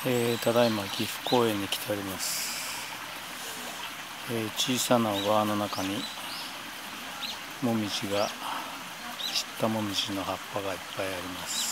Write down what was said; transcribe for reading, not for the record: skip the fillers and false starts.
ただいま岐阜公園に来ております。小さな小川の中にもみじが散ったもみじの葉っぱがいっぱいあります。